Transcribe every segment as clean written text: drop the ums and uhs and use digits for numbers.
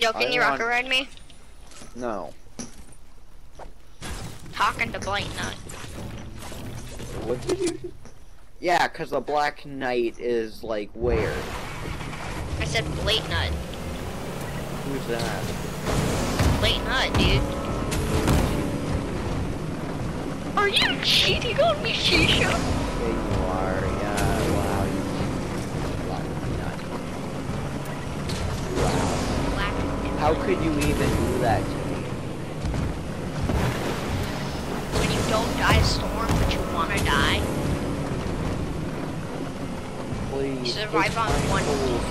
Yo, can you rocket ride me? No. Talking to Blight Nut. What did you? Yeah, cause the Black Knight is like where? I said Blight Nut. Who's that? Blight Nut, dude. Are you cheating on me, Shisha? Yeah, you are. Yeah, wow. Black Knight. Wow. Black Nut. How could you even do that to me? When you don't die a storm, but you wanna die. Please. Survive on one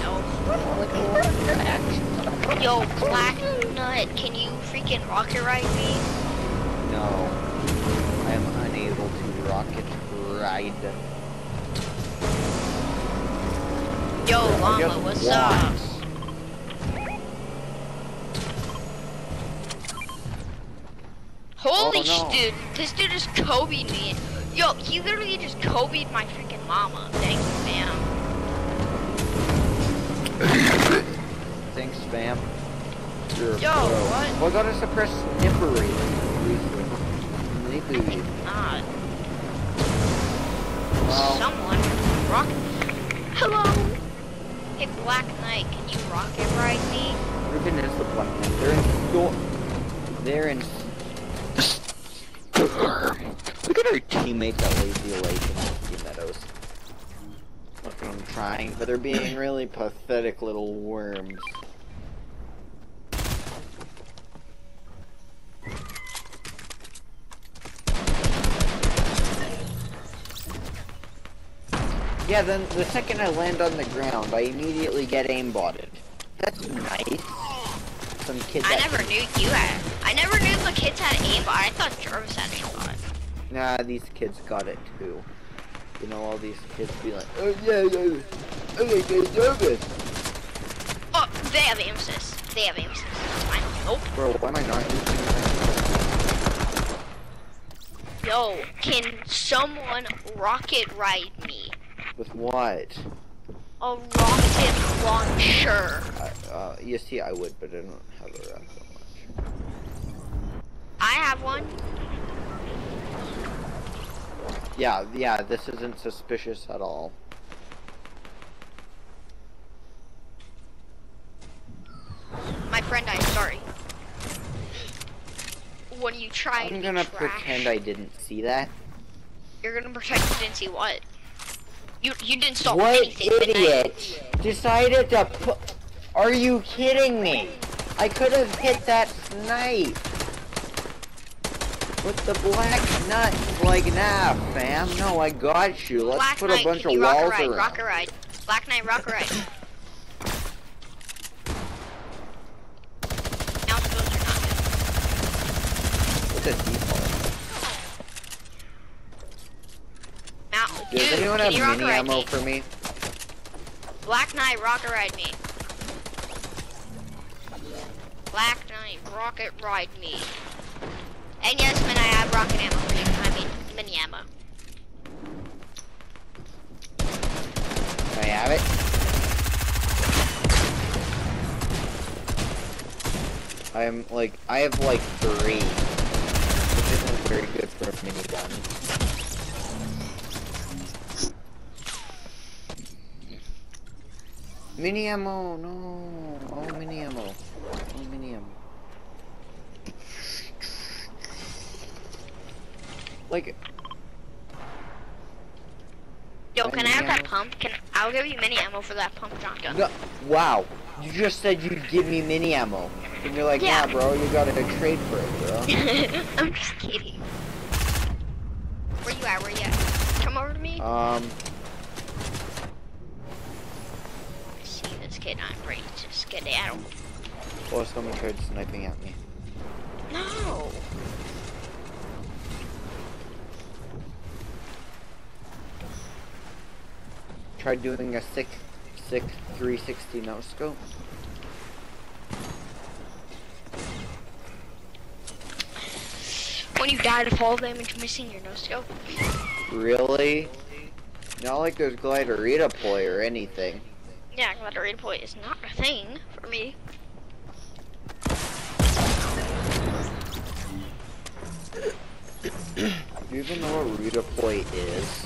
no. Yo, Black Nut, can you freaking rocket ride me? No. I am unable to rocket ride. Yo, Llama, what's up? Holy dude, this dude just Kobe'd me. Yo, he literally just Kobe'd my freaking mama. Thank you, fam. Thanks, fam. You're Yo, what? Well, I gotta suppress snippery. God. Well, Someone rocket. Hello. Hey, Black Knight, can you rocket ride me? Ruben is the Black Knight. They're in. Look at our teammate, that Lazy Lake in Misty Meadows. Look, I'm trying, but they're being really pathetic little worms. Yeah, then the second I land on the ground, I immediately get aimbotted. That's nice. Some kids. I never knew you had. I never knew the kids had aimbot. I thought Jarvis had aimbot. Nah, these kids got it too. You know, all these kids be like, oh yeah, oh my god, Jarvis. Oh, they have aim assist. They have aim assist. Fine. Nope. Bro, why am I not using Yo, can someone rocket ride me? with what? A rocket launcher. You see, I would, but I don't have a rocket launcher. I have one. Yeah, this isn't suspicious at all. My friend, I'm sorry. When you try to I'm gonna trash, pretend I didn't see that. You're gonna pretend you didn't see what? You didn't stop What anything. idiot decided to put? Are you kidding me? I could have hit that snipe. With the Black Nut, like, nah, fam. No, I got you. Let's Black put Knight, a bunch can of you walls rocket ride? around. Rocket ride. Black Knight, rocket ride. Now those are not good. What's a default? Now, Does dude, anyone can have you rocket mini ride ammo me? for me? Black Knight, rocket ride me. Black Knight, rocket ride me. And yes, man, I have rocket ammo for you. I mean, mini ammo. Can I have it? I have like 3, which isn't very good for a minigun. Mini ammo, no. Oh, mini ammo. Oh, mini ammo. Like. Yo, can I have ammo? that pump? I'll give you mini ammo for that pump shotgun. No, wow. You just said you'd give me mini ammo. And you're like, Yeah. nah, bro, you gotta trade for it, bro. I'm just kidding. Where you at? Where you at? Come over to me. I see this kid. I'm ready to skedaddle. Oh, someone tried sniping at me. No. Tried doing a 360 no scope. When you die to fall damage missing your no scope. Really? Not like there's glider redeploy or anything. Yeah, glad to redeploy is not a thing for me. Do you even know what redeploy is?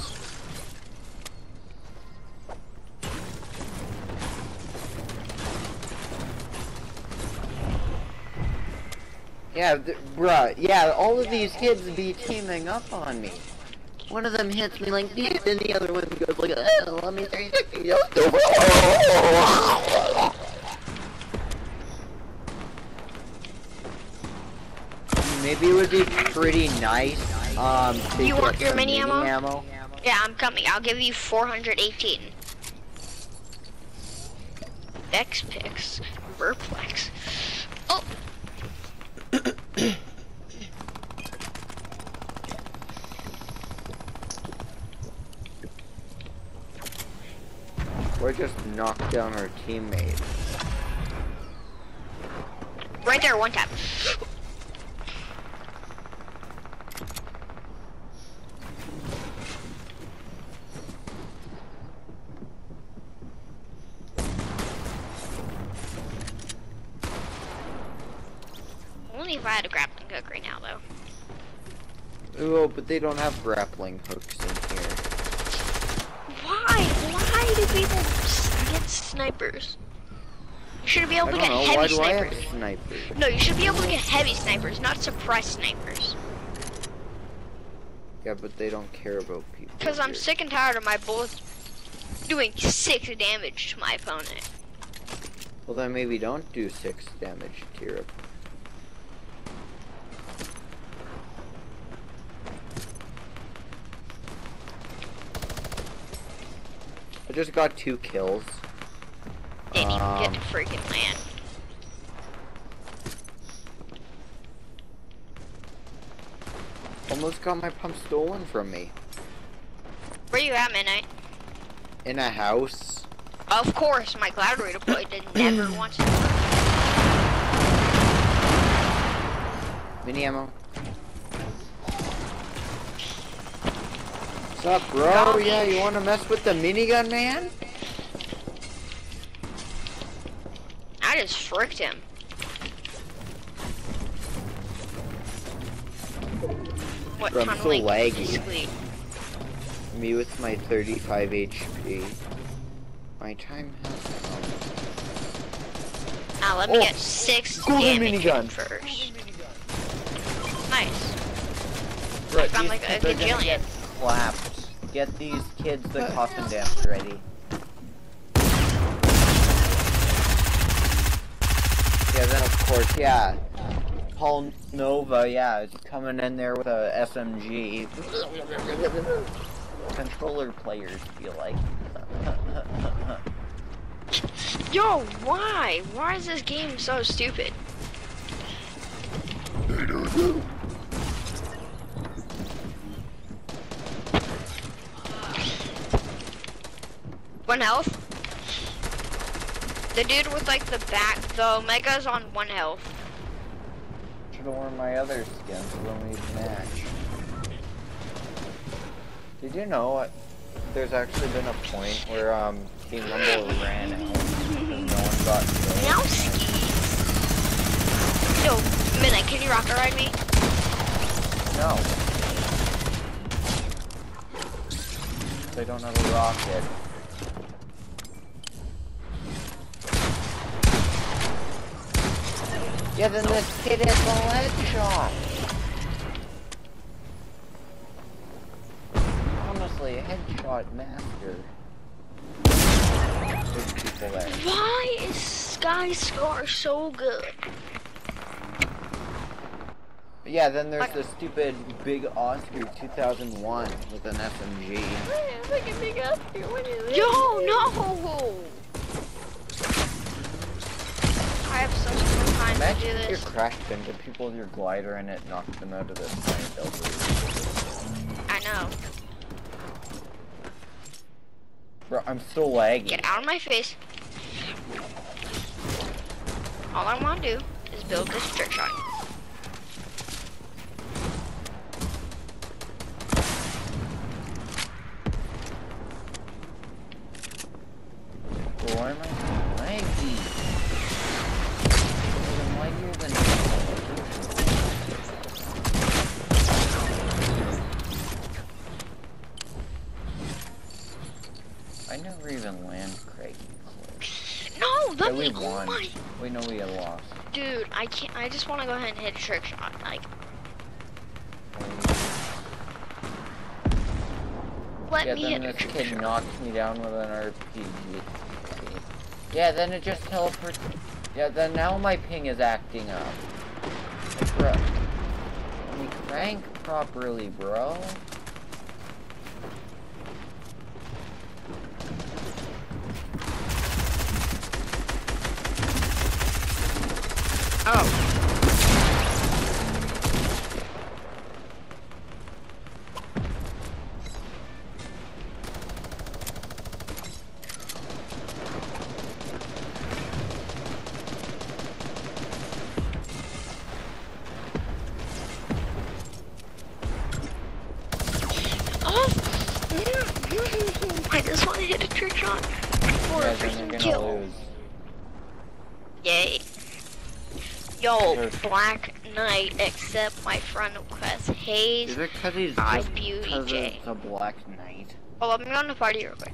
Yeah, bruh, yeah, all of these kids be teaming up on me. One of them hits me like this, and the other one goes like, oh, let me 360. Maybe it would be pretty nice, to You get want your some mini ammo? ammo. Yeah, I'm coming. I'll give you 418. Vex picks. Verplex. Oh! Or just knock down our teammate. Right there, one tap. Only if I had a grappling hook right now, though. Oh, but they don't have grappling hooks in here. Why? Why do people get snipers? You should be able to get heavy Why do I snipers. have snipers? No, you should be able to get heavy snipers, not surprise snipers. Yeah, but they don't care about people. Because I'm here. sick and tired of my bullets doing 6 damage to my opponent. Well, then maybe don't do 6 damage to your. I just got 2 kills. Didn't even get to freaking land. Almost got my pump stolen from me. Where you at, Midnight? In a house. Of course, my cloud redeploy did never once. Mini ammo. What's up, bro? Yeah, you wanna mess with the minigun, man? I just fricked him. What Bro, I'm so tunneling laggy. physically? Me with my 35 HP. My time has come. Now let me Oh, get 6 golden damage minigun. in first. Nice. Right, I'm these like a kids are gonna gajillion. get slapped. Get these kids the coffin dance ready. Yeah, then of course, yeah. Paul Nova, yeah, is coming in there with a SMG. Controller players feel like. Yo, why? Why is this game so stupid? One health. The dude with like the Omega's on 1 health. Should've worn my other skins when we match. Did you know there's actually been a point where Team Rumble ran out because no one got killed? Now ski. Yo, Midnight, can you rocket ride me? No. They don't have a rocket. Yeah, then this kid has a lead shot. Honestly, a headshot master. There's people there. Why is Sky Scar so good? But yeah, then there's the stupid Big Oscar 2001 with an SMG. Yo, no! I have such a good time to do Imagine if you this. crashed into people with your glider and it knocked them out of the plane. I know. Bro, I'm so laggy. Get out of my face. All I want to do is build this trick shot. Why am I laggy? I'm laggier than we Oh won. my. We know we had lost. Dude, I can't. I just want to go ahead and hit a trick shot. Like, let Yeah, me then hit a this trick kid shot. knocks me down with an RPG. Yeah, then it just teleports. Yeah, then now my ping is acting up. Like, bro, let me crank properly, bro. Oh. Oh! I just want to hit a trick shot for a Yeah, then you're freaking gonna kill. lose. Yay. Yo, There's- Black Knight, accept my friend request. Haze, Is it because he's I just Beauty because J. it's a Black Knight? Oh, I'm going to party real quick.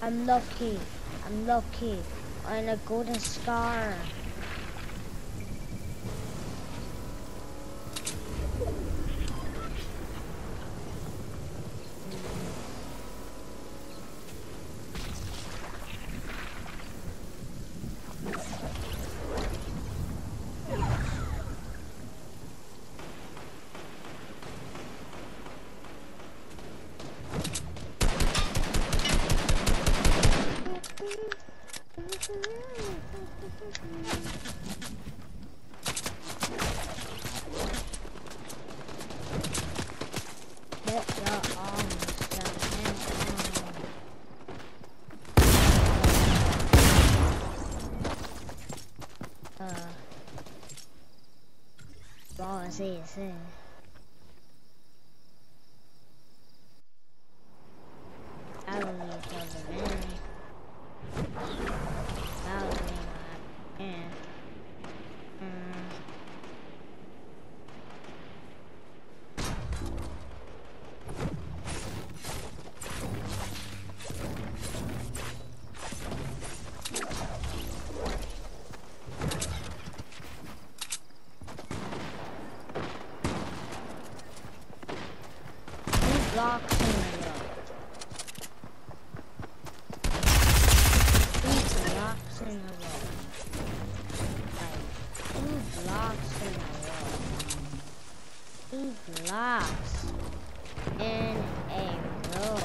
I'm lucky. I'm lucky. And a golden scar. Get your arms down. Sí. I don't need to the man. I don't need my man. Blocks in a row. 3 blocks in a row. Like 2 blocks in a row. 2 blocks in a row.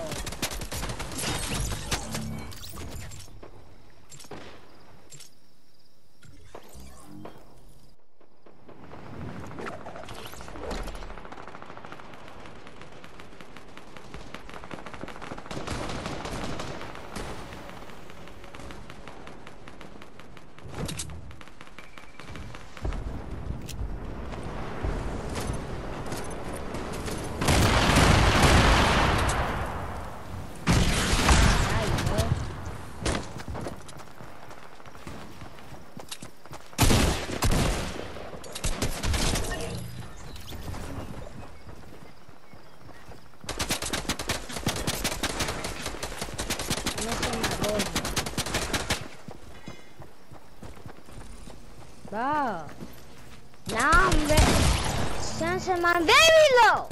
Bro, now I'm ready. Sensing my very low.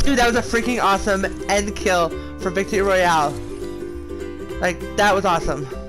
Dude, that was a freaking awesome end kill for Victory Royale. Like, that was awesome.